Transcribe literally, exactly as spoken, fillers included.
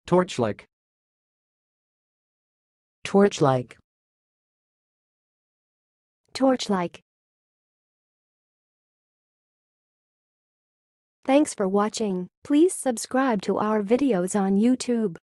torchlike, torchlike, torchlike. Thanks for watching. Please subscribe to our videos on YouTube.